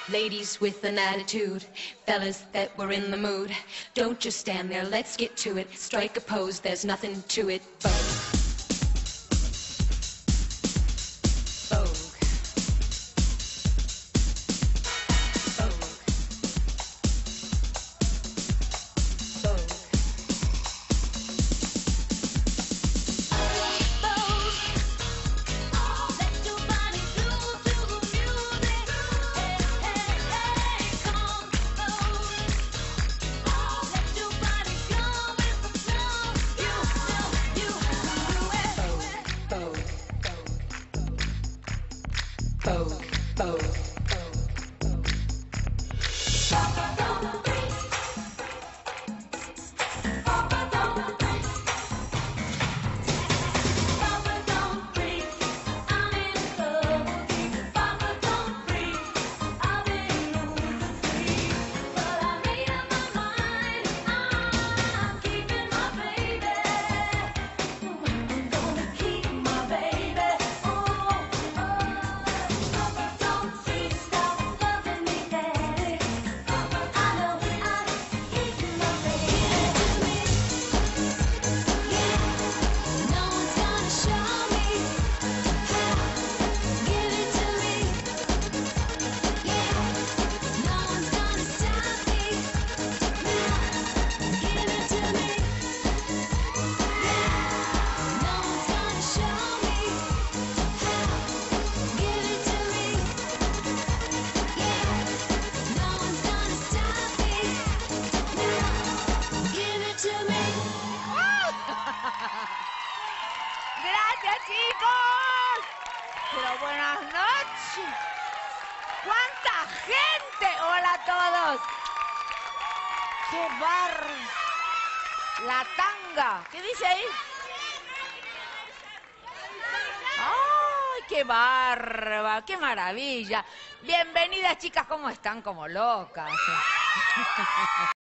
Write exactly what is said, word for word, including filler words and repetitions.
Ladies with an attitude, fellas that were in the mood. Don't just stand there, let's get to it. Strike a pose, there's nothing to it. Vogue. Vogue. Vogue. Vogue. Vogue, Vogue. Gracias, chicos. Pero buenas noches. ¡Cuánta gente! Hola a todos. ¡Qué bar! La tanga. ¿Qué dice ahí? ¡Ay, qué barba! ¡Qué maravilla! Bienvenidas, chicas. ¿Cómo están? Como locas.